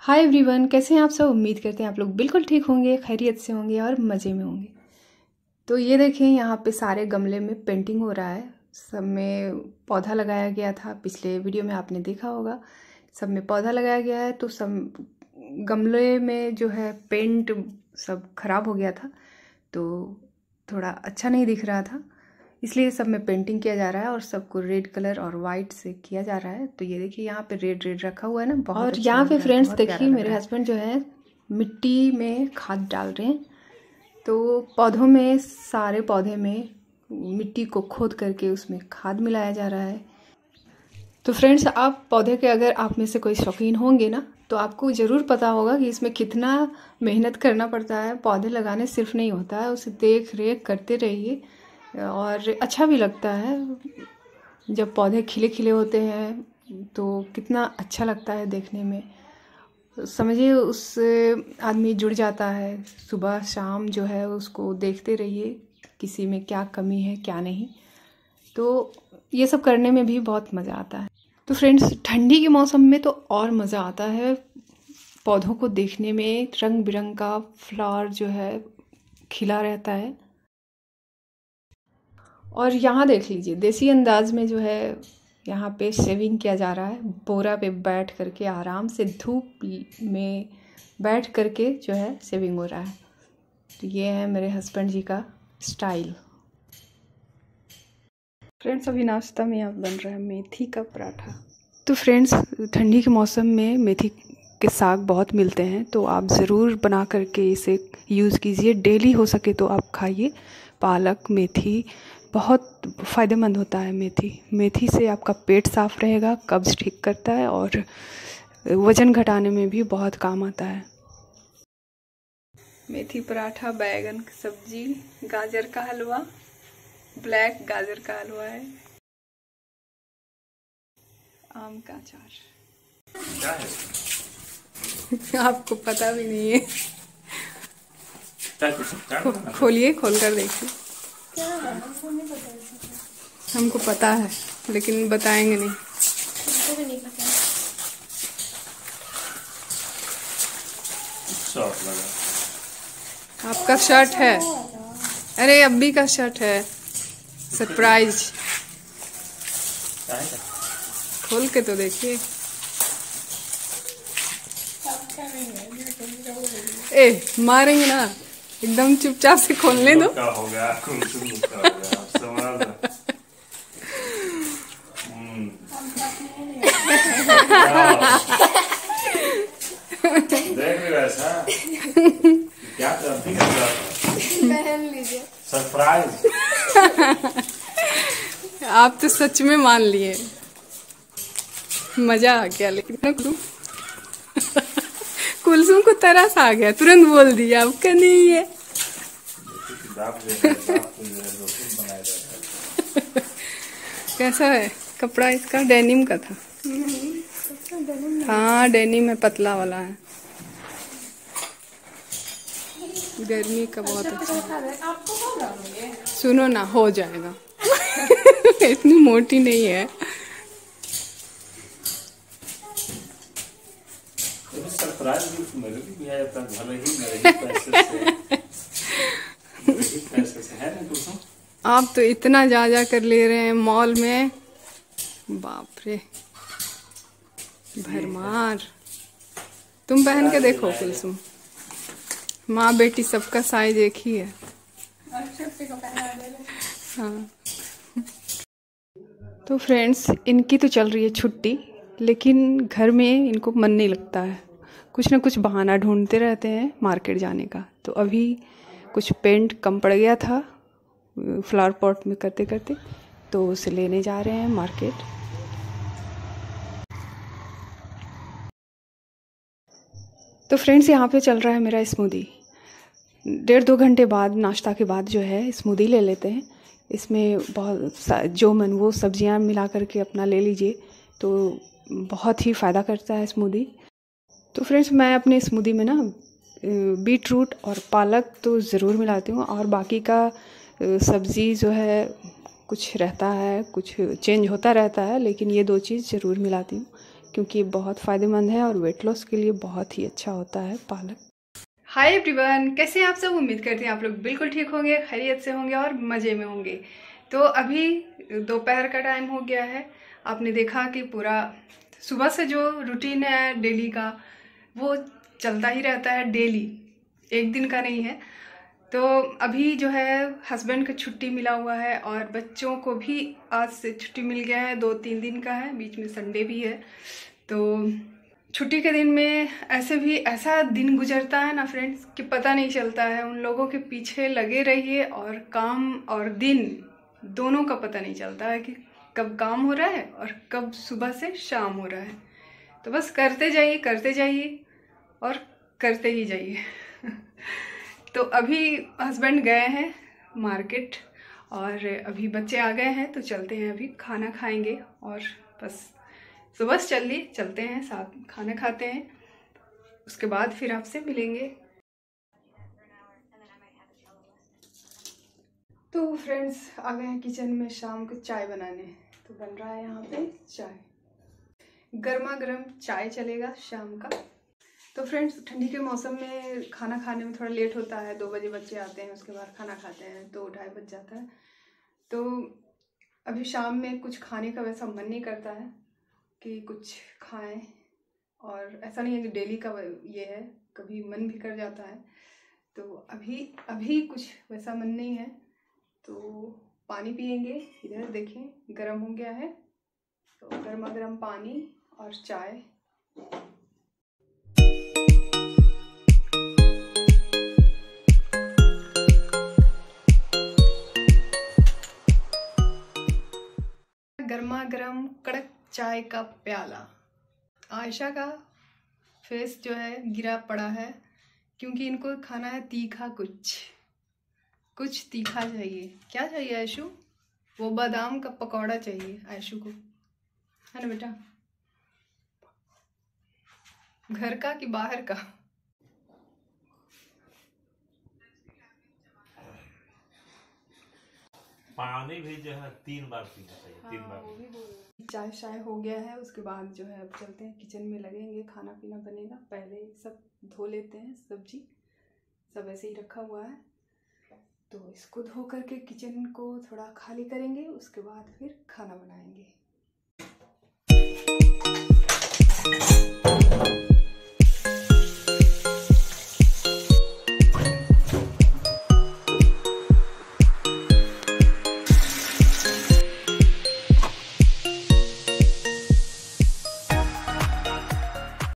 Hi everyone, कैसे हैं आप सब। उम्मीद करते हैं आप लोग बिल्कुल ठीक होंगे, खैरियत से होंगे और मज़े में होंगे। तो ये देखें, यहाँ पे सारे गमले में पेंटिंग हो रहा है। सब में पौधा लगाया गया था, पिछले वीडियो में आपने देखा होगा। सब में पौधा लगाया गया है तो सब गमले में जो है पेंट सब खराब हो गया था, तो थोड़ा अच्छा नहीं दिख रहा था, इसलिए सब में पेंटिंग किया जा रहा है और सबको रेड कलर और वाइट से किया जा रहा है। तो ये देखिए, यहाँ पे रेड रेड रखा हुआ है ना, बहुत और अच्छा यहाँ पे फ्रेंड्स देखिए मेरे हस्बैंड जो है मिट्टी में खाद डाल रहे हैं। तो पौधों में, सारे पौधे में मिट्टी को खोद करके उसमें खाद मिलाया जा रहा है। तो फ्रेंड्स, आप पौधे के अगर आप में से कोई शौकीन होंगे ना, तो आपको ज़रूर पता होगा कि इसमें कितना मेहनत करना पड़ता है। पौधे लगाने सिर्फ नहीं होता है, उसे देख रेख करते रहिए और अच्छा भी लगता है। जब पौधे खिले खिले होते हैं तो कितना अच्छा लगता है देखने में। समझिए उससे आदमी जुड़ जाता है, सुबह शाम जो है उसको देखते रहिए किसी में क्या कमी है क्या नहीं। तो ये सब करने में भी बहुत मज़ा आता है। तो फ्रेंड्स, ठंडी के मौसम में तो और मज़ा आता है पौधों को देखने में। रंग बिरंग का फ्लावर जो है खिला रहता है। और यहाँ देख लीजिए, देसी अंदाज में जो है यहाँ पे शेविंग किया जा रहा है। बोरा पे बैठ करके आराम से धूप में बैठ करके जो है शेविंग हो रहा है। तो ये है मेरे हस्बैंड जी का स्टाइल। फ्रेंड्स, अभी नाश्ता में यहाँ बन रहा है मेथी का पराठा। तो फ्रेंड्स, ठंडी के मौसम में मेथी के साग बहुत मिलते हैं, तो आप ज़रूर बना करके इसे यूज़ कीजिए। डेली हो सके तो आप खाइए। पालक मेथी बहुत फ़ायदेमंद होता है। मेथी से आपका पेट साफ़ रहेगा, कब्ज़ ठीक करता है और वज़न घटाने में भी बहुत काम आता है। मेथी पराठा, बैगन की सब्जी, गाजर का हलवा, ब्लैक गाजर का हलवा है, आम का अचार। क्या है? आपको पता भी नहीं है। खोलिए, खोल कर देखिए। हमको पता है लेकिन बताएंगे नहीं। हमको भी नहीं पता। शर्ट लगा। आपका शर्ट है? अरे अब्बी का शर्ट है। सरप्राइज। खोल के तो देखिए। ए, मारेंगे ना, एकदम चुपचाप से खोलने दो। क्या हो गया? देख रहे ऐसा क्या करती है? पहन लीजिए। सरप्राइज। आप तो सच में मान लिए। मजा आ गया। लेकिन कुलसुम को तरस आ गया, तुरंत बोल दिया आपका नहीं है। कैसा है कपड़ा? इसका डेनिम का था। हाँ, डेनिम है, पतला वाला है। गर्मी का बहुत अच्छा है। सुनो ना, हो जाएगा। इतनी मोटी नहीं है। आप तो इतना जा कर ले रहे हैं मॉल में, बाप रे, भरमार। तुम पहन के देखो कुलसुम, माँ बेटी सबका साइज एक ही है। हाँ। तो फ्रेंड्स, इनकी तो चल रही है छुट्टी, लेकिन घर में इनको मन नहीं लगता है। कुछ ना कुछ बहाना ढूंढते रहते हैं मार्केट जाने का। तो अभी कुछ पेंट कम पड़ गया था फ्लावर पॉट में करते करते, तो उसे लेने जा रहे हैं मार्केट। तो फ्रेंड्स, यहाँ पे चल रहा है मेरा स्मूदी। 1.5-2 घंटे बाद, नाश्ता के बाद जो है स्मूदी ले लेते हैं। इसमें बहुत जो मन वो सब्जियां मिला करके अपना ले लीजिए, तो बहुत ही फ़ायदा करता है स्मूदी। तो फ्रेंड्स, मैं अपने स्मूदी में ना बीट रूट और पालक तो ज़रूर मिलाती हूँ, और बाकी का सब्ज़ी जो है कुछ रहता है, कुछ चेंज होता रहता है, लेकिन ये 2 चीज़ ज़रूर मिलाती हूँ। क्योंकि ये बहुत फ़ायदेमंद है और वेट लॉस के लिए बहुत ही अच्छा होता है पालक। हाय एवरीवन, कैसे हैं आप सब। उम्मीद करते हैं आप लोग बिल्कुल ठीक होंगे, खैरियत से होंगे और मज़े में होंगे। तो अभी दोपहर का टाइम हो गया है। आपने देखा कि पूरा सुबह से जो रूटीन है डेली का वो चलता ही रहता है, डेली, एक दिन का नहीं है। तो अभी जो है हस्बैंड को छुट्टी मिला हुआ है और बच्चों को भी आज से छुट्टी मिल गया है, 2-3 दिन का है, बीच में संडे भी है। तो छुट्टी के दिन में ऐसे भी ऐसा दिन गुजरता है ना फ्रेंड्स कि पता नहीं चलता है। उन लोगों के पीछे लगे रहिए और काम और दिन दोनों का पता नहीं चलता है कि कब काम हो रहा है और कब सुबह से शाम हो रहा है। तो बस करते जाइए और करते ही जाइए। तो अभी हस्बैंड गए हैं मार्केट और अभी बच्चे आ गए हैं, तो चलते हैं, अभी खाना खाएंगे और बस सुबह चलते हैं, साथ खाना खाते हैं, उसके बाद फिर आपसे मिलेंगे। तो फ्रेंड्स आ गए हैं किचन में शाम को चाय बनाने। तो बन रहा है यहाँ पे चाय, गर्मा गर्म चाय चलेगा शाम का। तो फ्रेंड्स ठंडी के मौसम में खाना खाने में थोड़ा लेट होता है, 2 बजे बच्चे आते हैं, उसके बाद खाना खाते हैं तो 2-2:30 बज जाता है। तो अभी शाम में कुछ खाने का वैसा मन नहीं करता है कि कुछ खाएं, और ऐसा नहीं है कि डेली का ये है, कभी मन भी कर जाता है। तो अभी कुछ वैसा मन नहीं है, तो पानी पियेंगे। इधर देखें गर्म हो गया है, तो गर्मा गर्म पानी और चाय। गर्मा गर्म कड़क चाय का प्याला। आयशा का फेस जो है गिरा पड़ा है क्योंकि इनको खाना है तीखा, कुछ तीखा चाहिए। क्या चाहिए आयशु? वो बादाम का पकौड़ा चाहिए आयशु को, है ना बेटा? घर का कि बाहर का? पानी भी जो है 3 बार पीना चाहिए। हाँ, 3 बार। चाय शाय हो गया है, उसके बाद जो है अब चलते हैं किचन में, लगेंगे, खाना पीना बनेगा। पहले सब धो लेते हैं, सब्जी सब ऐसे ही रखा हुआ है, तो इसको धो करके किचन को थोड़ा खाली करेंगे, उसके बाद फिर खाना बनाएंगे।